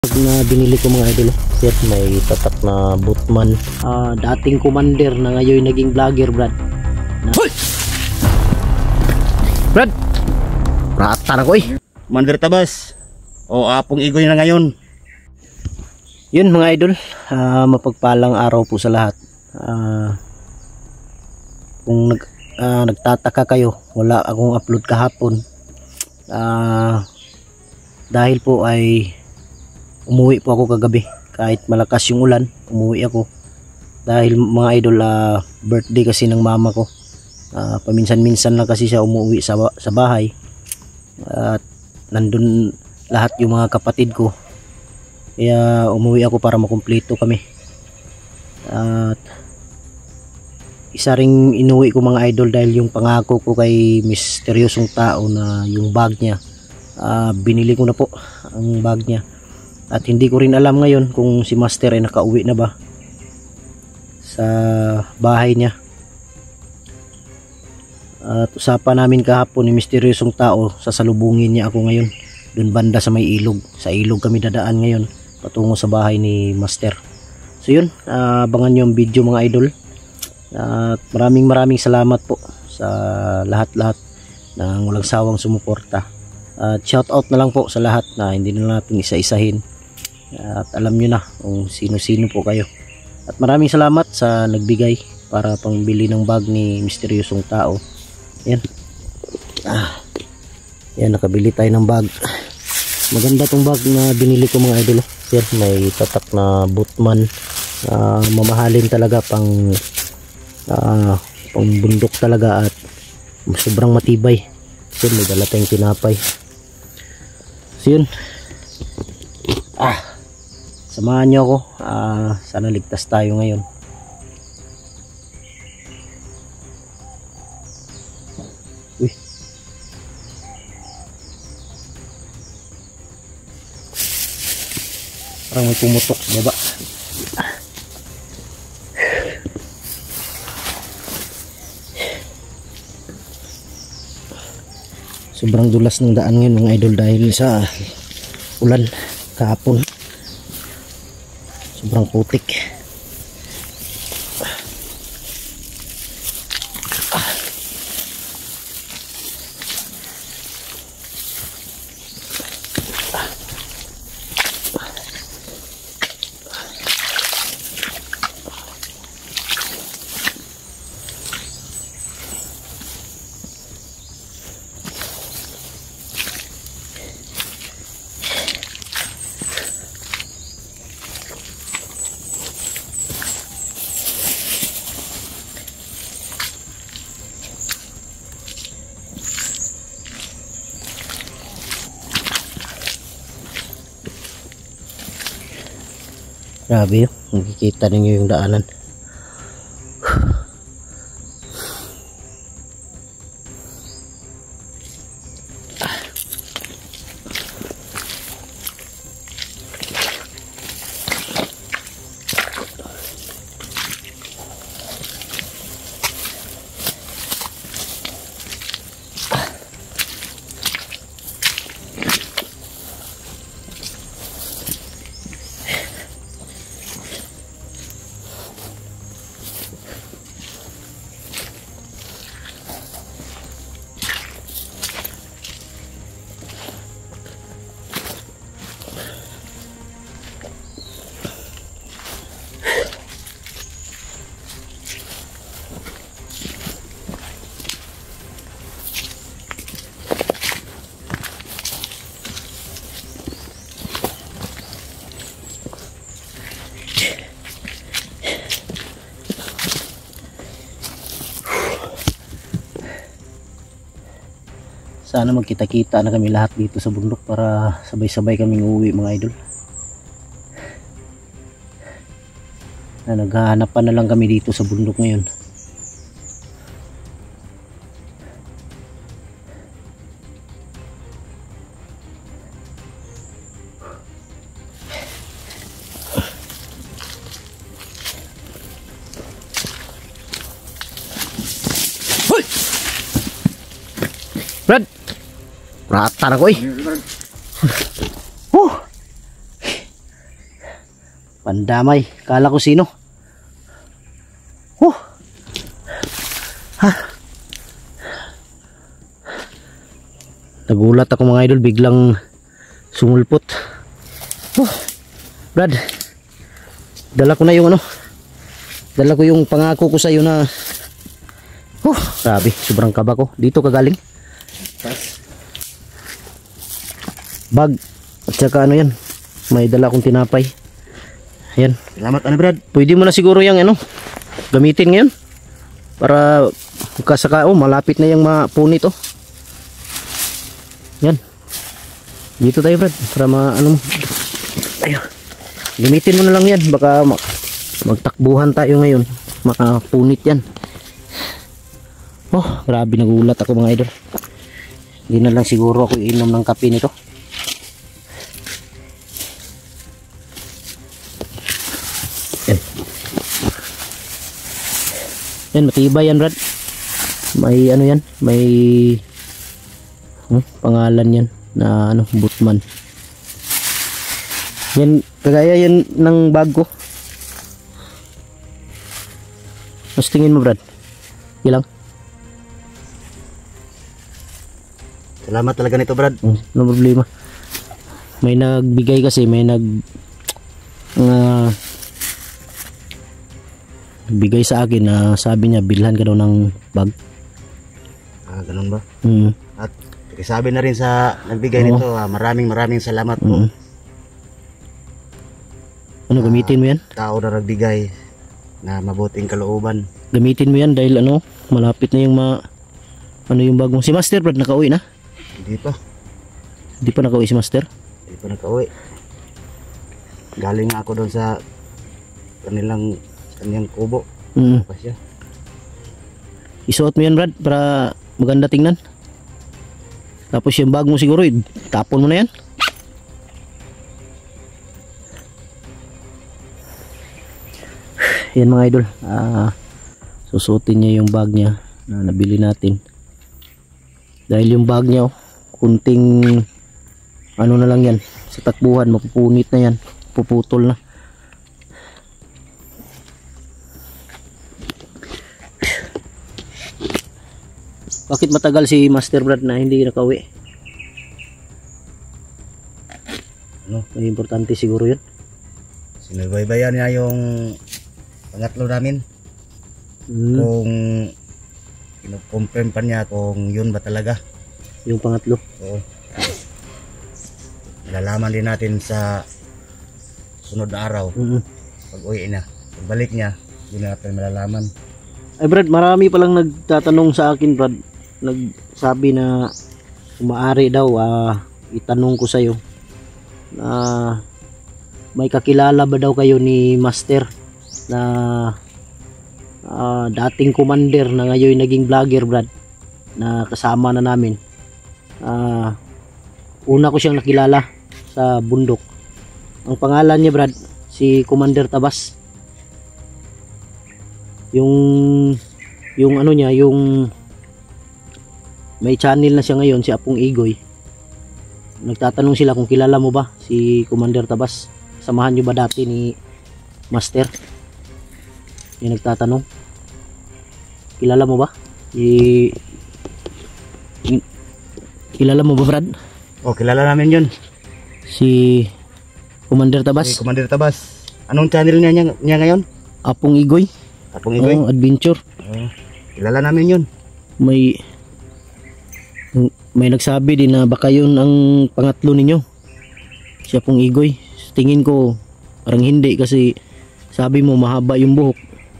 Na binili ko mga idol, sir, may tatak na bootman, dating commander na ngayon naging vlogger, Brad. Brad, rata na ko eh. Commander Tabas o Apong Igoy na ngayon. Yun mga idol, mapagpalang araw po sa lahat. Kung nagtataka kayo, wala akong upload kahapon, dahil po ay umuwi po ako kagabi. Kahit malakas yung ulan, umuwi ako dahil mga idol, birthday kasi ng mama ko. Paminsan-minsan lang kasi siya umuwi sa bahay, at nandun lahat yung mga kapatid ko, kaya umuwi ako para makumpleto kami. At isa ring inuwi ko mga idol dahil yung pangako ko kay misteryosong tao na yung bag niya, binili ko na po ang bag niya. At hindi ko rin alam ngayon kung si Master ay nakauwi na ba sa bahay niya. At usapan namin kahapon ni misteryosong tao, sasalubungin niya ako ngayon dun banda sa may ilog. Sa ilog kami dadaan ngayon patungo sa bahay ni Master. So yun, abangan nyo ang video mga idol. At maraming salamat po sa lahat-lahat ng walang sawang sumuporta. At shout out na lang po sa lahat na hindi na natin isa-isahin. At alam nyo na kung sino-sino po kayo. At maraming salamat sa nagbigay para pangbili ng bag ni misteryosong tao. Yan. Yan, nakabili tayo ng bag. Maganda tong bag na binili ko mga idol. Sir, may tatak na bootman. Mamahalin talaga, pang bundok talaga, at sobrang matibay. Sir, may dala tayong tinapay. So yun, samahan nyo ako. Sana ligtas tayo ngayon. Uy, parang may pumutok sa baba. Sobrang dulas ng daan ngayon mga idol dahil sa ulan kahapon. Sobrang putik. Grabe yun, nakikita ninyo yung daanan. Sana magkita-kita na kami lahat dito sa bundok para sabay-sabay kaming uuwi mga idol. Naghahanapan na lang kami dito sa bundok ngayon. Brad, rata na ko eh. Pandamay. Kala ko sino. Huh. Ha. Nagulat ako mga idol, biglang sumulpot. Brad, dala ko na yung dala ko yung pangako ko sa iyo na grabe, sobrang kaba ko. Dito kagaling bag at saka yan, may dala akong tinapay. Ayan, Salamat Brad. pwede mo na siguro yung gamitin ngayon para kasaka malapit na yung mapunit yan. Dito tayo Brad para ayun, gamitin mo na lang yan, baka magtakbuhan tayo ngayon, makapunit yan. Grabe, nagulat ako mga idol. Hindi na lang siguro ako inom ng kape nito. Yan, matibay yan Brad. May yan, may pangalan yan na Bootman. Yan, kagaya yan ng bag ko. Mas tingin mo Brad? Ilang? Salamat talaga nito Brad. No problema. May nagbigay kasi, may bigay sa akin na sabi niya bilhan ka daw ng bag. Ganun ba? At sabi na rin sa nagbigay nito, maraming salamat po. Ano, gamitin mo yan? Tao na nagbigay na mabuting kalooban. Gamitin mo yan dahil malapit na yung yung bag mo. Si Master Brad, nakauwi na? Hindi pa. Hindi pa nakauwi si Master? Hindi pa nakauwi. Galing nga ako doon sa kanyang kubo. Pa siya. Isuot mo yan Brad para maganda tingnan. Tapos yung bag mo siguro, tapon mo na yan. Yan mga idol, susutin niya yung bag niya na nabili natin. Dahil yung bag niya kunting na lang yan, sa takbuhan mapupunit na yan, puputol na. Bakit matagal si Master Brad na hindi nakauwi? May importante siguro yun. Sinubaybayan niya yung pangatlo namin. Kung confirm pa niya kung yun ba talaga yung pangatlo. Oo. Malalaman din natin sa sunod na araw. Pag uwi na, pagbalik niya, yun natin malalaman. Ay Brad, marami palang nagtatanong sa akin Brad, nagsabi na maaari daw itanong ko sa'yo na may kakilala ba daw kayo ni Master na dating commander na ngayon naging vlogger Brad, na kasama na namin. Una ko siyang nakilala sa bundok. Ang pangalan niya Brad, si Commander Tabas. Yung niya, yung may channel na siya ngayon, si Apong Igoy. Nagtatanong sila kung kilala mo ba si Commander Tabas, samahan nyo ba dati ni Master? Yung nagtatanong, kilala mo ba kilala mo ba Brad? Kilala namin yun, si Commander Tabas. si Commander Tabas. Anong channel niya ngayon? Apong Igoy. Apong Igoy? Adventure. Kilala namin yun. May nagsabi din na baka yun ang pangatlo ninyo, si Apong Igoy. Tingin ko parang hindi, kasi sabi mo mahaba yung buhok.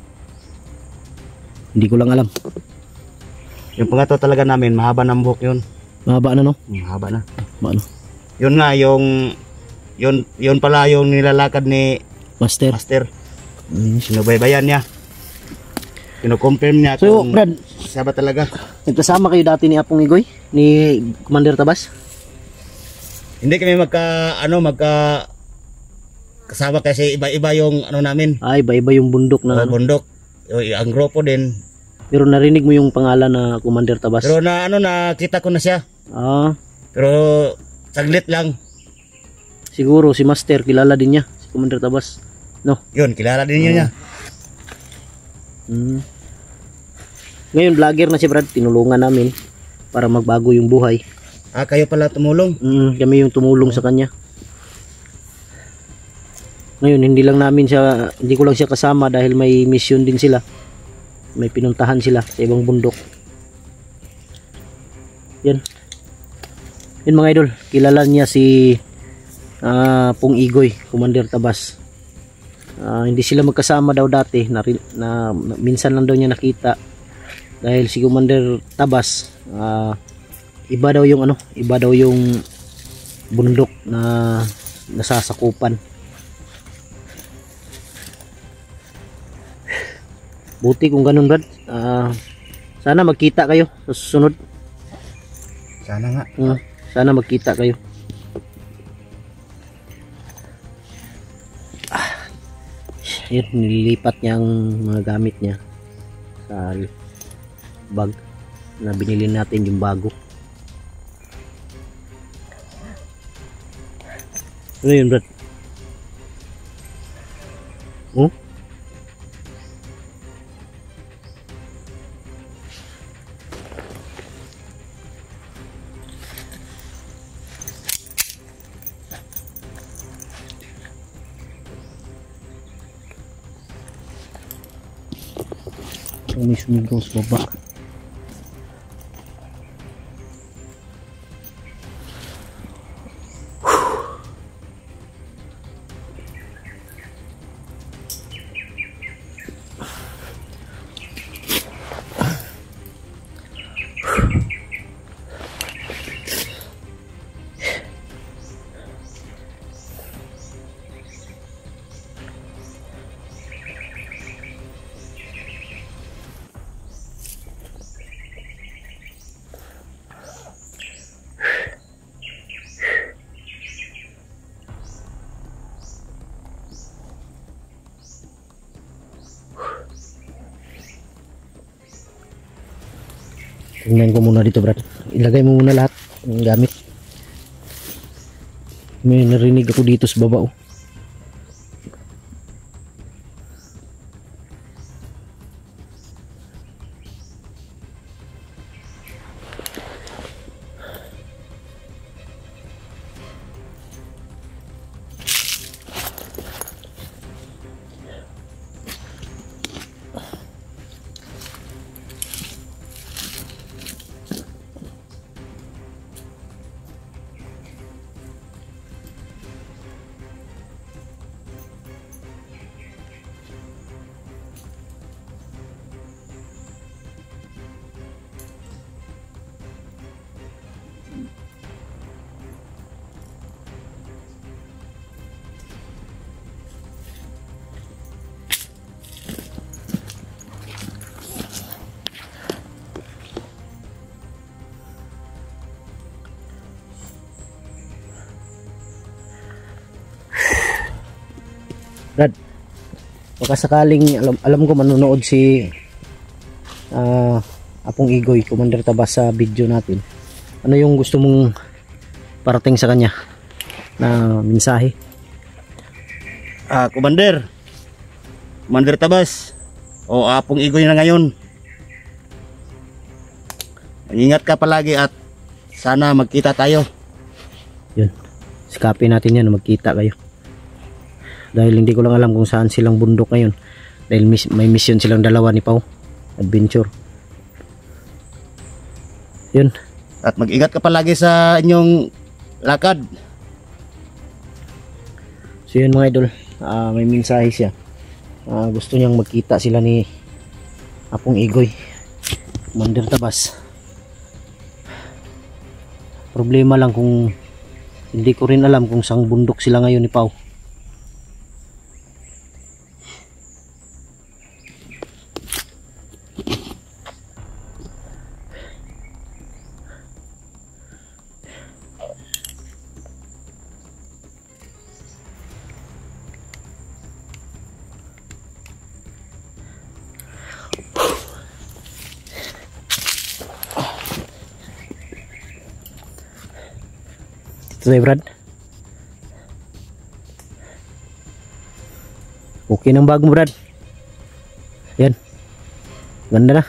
Hindi ko lang alam. Yung pangatlo talaga namin, mahaba ng buhok yun. Mahaba na Mahaba na. Ano? Yun nga, yun pala yung nilalakad ni Master. Sinubaybayan niya. Kino-confirm niya So kung Brad, siya ba talaga. nagkasama kayo dati ni Apong Igoy, ni Commander Tabas? Hindi kami kasama kasi iba-iba yung namin. Iba-iba yung bundok na Bundok. Ang grupo din. Pero narinig mo yung pangalan na Commander Tabas? Pero nakita ko na siya. Pero saglit lang. Siguro si Master kilala din niya si Commander Tabas. No? Yun, kilala din yun niya. Ngayon vlogger na si Brad, tinulungan namin para magbago yung buhay. Kayo pala tumulong? Kami yung tumulong sa kanya. Ngayon hindi ko lang siya kasama dahil may mission din sila. May pinuntahan sila sa ibang bundok. Yan. Yan mga idol, kilala niya si Pong Igoy, Commander Tabas. Hindi sila magkasama daw dati, na minsan lang daw niya nakita dahil si Commander Tabas iba daw yung bundok na nasasakupan. Buti kung ganun, Brad. Sana magkita kayo sa susunod. Sana nga. Sana magkita kayo. Yun, nililipat niya ang mga gamit niya sa bag na binili natin, yung bago. Ano yun, Brad? May sumigaw sa baba. Tingnan ko muna dito, Brad. Ilagay mo muna lahat ng gamit. May narinig ako dito sa baba, oh. Brad, baka sakaling alam ko manonood si Apong Igoy, Commander Tabas sa video natin. Ano yung gusto mong parating sa kanya na mensahe? Commander Tabas o Apong Igoy na ngayon, ingat ka palagi at sana magkita tayo. Yun, sikapin natin yan, magkita kayo. Dahil hindi ko lang alam kung saan silang bundok ngayon. Dahil may mission silang dalawa ni Pau. Adventure. Yun. At mag-ingat ka palagi sa inyong lakad. So yun mga idol. May mensahe siya. Gusto niyang magkita sila ni Apong Igoy, Commander Tabas. Problema lang kung hindi ko rin alam kung saan bundok sila ngayon ni Pau. Ito tayo, Brad. Okay ng bag mo, Brad. Yan. Ganda na.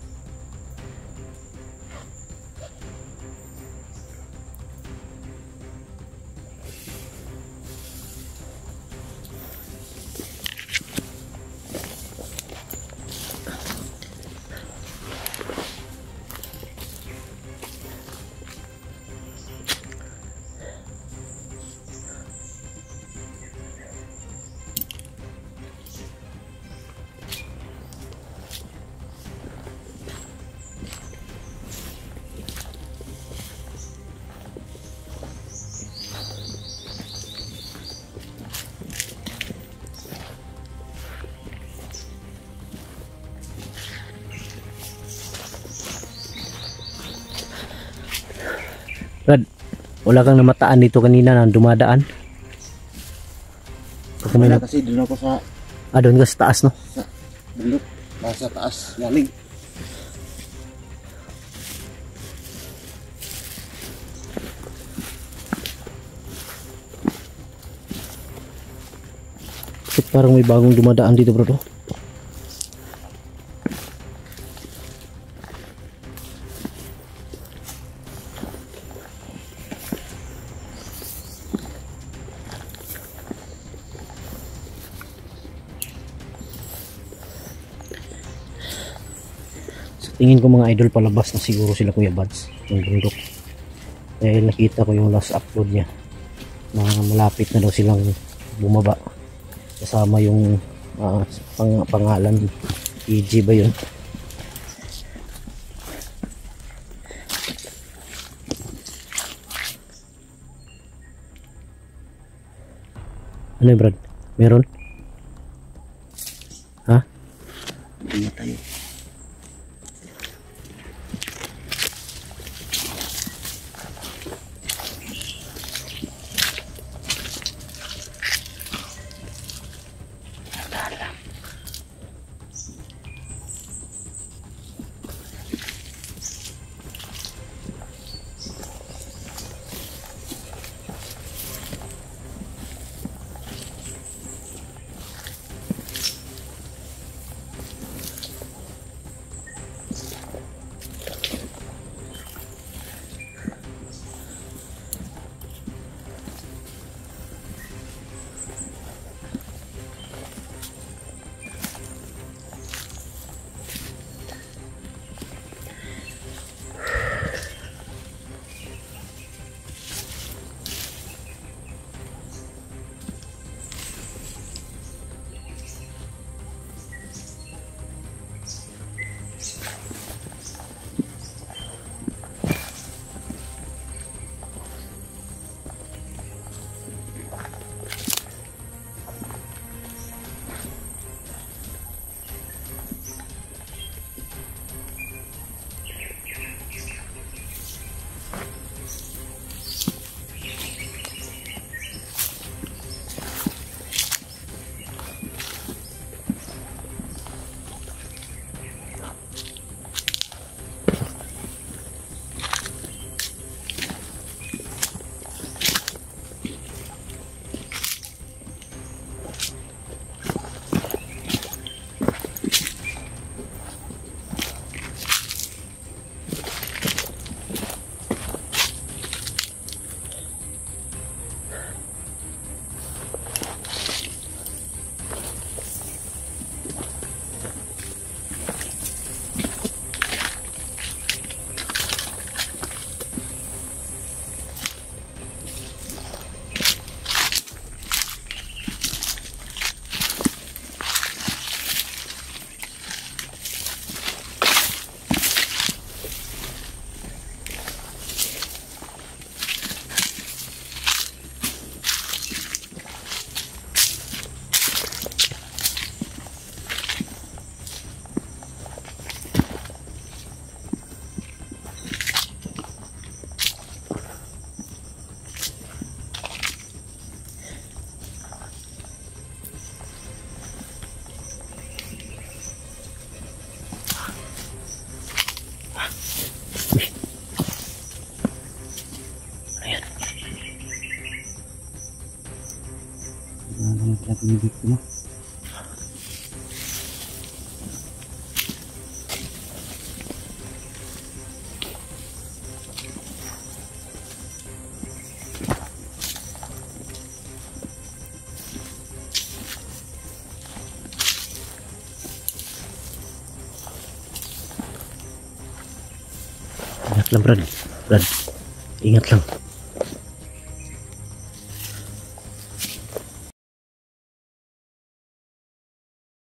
Brad, wala kang namataan dito kanina na dumadaan. Wala kasi doon ako sa Doon ka sa taas, no? sa bundok, nasa taas galing. Parang may bagong dumadaan dito, bro. Tingin ko mga idol palabas na siguro sila Kuya Buds ng bundok. Dahil nakita ko yung last upload niya na malapit na daw silang bumaba. Kasama yung pangalan EG ba yun? Ano yun, Brad? Meron? Ha? Hindi na tayo. Kaya pinibig ko na. Ingat lang, Brad. Brad, ingat lang.